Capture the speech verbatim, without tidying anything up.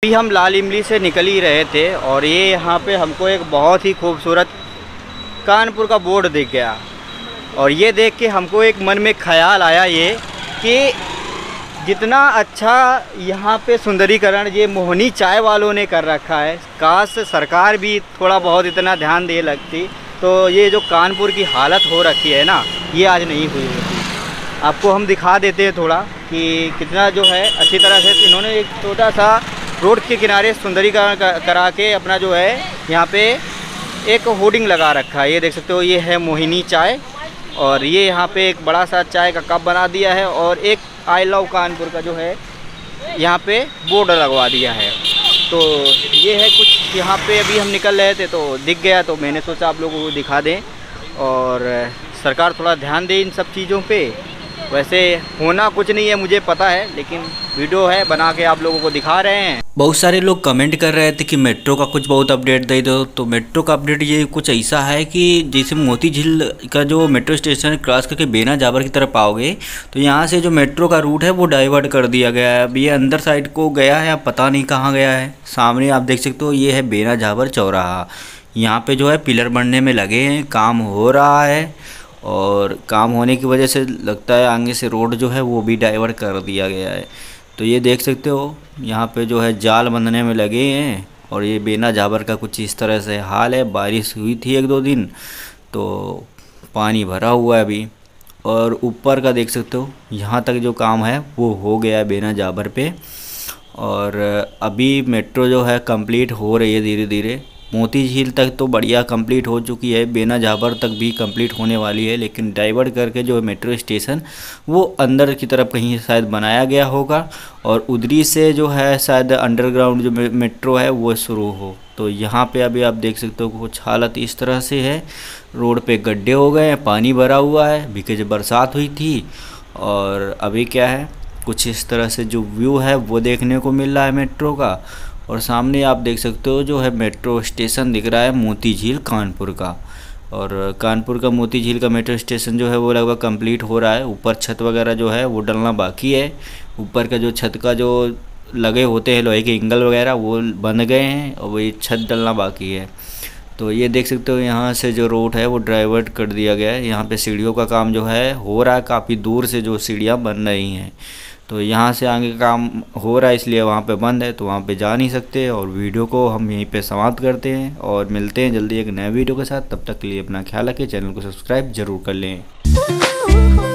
अभी हम लाल इमली से निकल ही रहे थे और ये यहाँ पे हमको एक बहुत ही खूबसूरत कानपुर का बोर्ड दिख गया और ये देख के हमको एक मन में ख्याल आया ये कि जितना अच्छा यहाँ पे सुंदरीकरण ये मोहनी चाय वालों ने कर रखा है, काश सरकार भी थोड़ा बहुत इतना ध्यान दे लगती तो ये जो कानपुर की हालत हो रखी है ना, ये आज नहीं हुई होती। आपको हम दिखा देते हैं थोड़ा कि कितना जो है अच्छी तरह से इन्होंने एक छोटा सा रोड के किनारे सुंदरीकरण करा के अपना जो है यहाँ पे एक होर्डिंग लगा रखा है। ये देख सकते हो, ये है मोहिनी चाय और ये यहाँ पे एक बड़ा सा चाय का कप बना दिया है और एक आई लव कानपुर का जो है यहाँ पे बोर्ड लगवा दिया है। तो ये है कुछ यहाँ पे अभी हम निकल रहे थे तो दिख गया, तो मैंने सोचा आप लोगों को दिखा दें और सरकार थोड़ा ध्यान दे इन सब चीज़ों पे। वैसे होना कुछ नहीं है मुझे पता है, लेकिन वीडियो है बना के आप लोगों को दिखा रहे हैं। बहुत सारे लोग कमेंट कर रहे थे कि मेट्रो का कुछ बहुत अपडेट दे दो। तो मेट्रो का अपडेट ये कुछ ऐसा है कि जैसे मोती झील का जो मेट्रो स्टेशन क्रॉस करके बेना जाबर की तरफ आओगे तो यहाँ से जो मेट्रो का रूट है वो डाइवर्ट कर दिया गया है। अब ये अंदर साइड को गया है, अब पता नहीं कहाँ गया है। सामने आप देख सकते हो ये है बेना जाबर चौराहा। यहाँ पे जो है पिलर बनने में लगे हैं, काम हो रहा है और काम होने की वजह से लगता है आगे से रोड जो है वो भी डाइवर्ट कर दिया गया है। तो ये देख सकते हो यहाँ पे जो है जाल बंधने में लगे हैं और ये बेना जाबर का कुछ इस तरह से हाल है। बारिश हुई थी एक दो दिन तो पानी भरा हुआ है अभी। और ऊपर का देख सकते हो यहाँ तक जो काम है वो हो गया है बेना जाबर पे और अभी मेट्रो जो है कंप्लीट हो रही है धीरे धीरे। मोती झील तक तो बढ़िया कंप्लीट हो चुकी है, बेना जाबर तक भी कंप्लीट होने वाली है, लेकिन डाइवर्ट करके जो मेट्रो स्टेशन वो अंदर की तरफ कहीं शायद बनाया गया होगा और उधरी से जो है शायद अंडरग्राउंड जो मेट्रो है वो शुरू हो। तो यहाँ पे अभी आप देख सकते हो कुछ हालत इस तरह से है। रोड पे गड्ढे हो गए हैं, पानी भरा हुआ है, बिकॉज बरसात हुई थी। और अभी क्या है कुछ इस तरह से जो व्यू है वो देखने को मिल रहा है मेट्रो का। और सामने आप देख सकते हो जो है मेट्रो स्टेशन दिख रहा है मोती झील कानपुर का। और कानपुर का मोती झील का मेट्रो स्टेशन जो है वो लगभग कंप्लीट हो रहा है। ऊपर छत वगैरह जो है वो डलना बाकी है। ऊपर का जो छत का जो लगे होते हैं लोहे के एंगल वगैरह वो बन गए हैं और वही छत डलना बाकी है। तो ये देख सकते हो यहाँ से जो रोड है वो डाइवर्ट कर दिया गया है। यहाँ पे सीढ़ियों का काम जो है हो रहा है, काफ़ी दूर से जो सीढ़ियाँ बन रही हैं। तो यहाँ से आगे काम हो रहा है इसलिए वहाँ पे बंद है, तो वहाँ पे जा नहीं सकते। और वीडियो को हम यहीं पे समाप्त करते हैं और मिलते हैं जल्दी एक नए वीडियो के साथ। तब तक के लिए अपना ख्याल रखें, चैनल को सब्सक्राइब जरूर कर लें।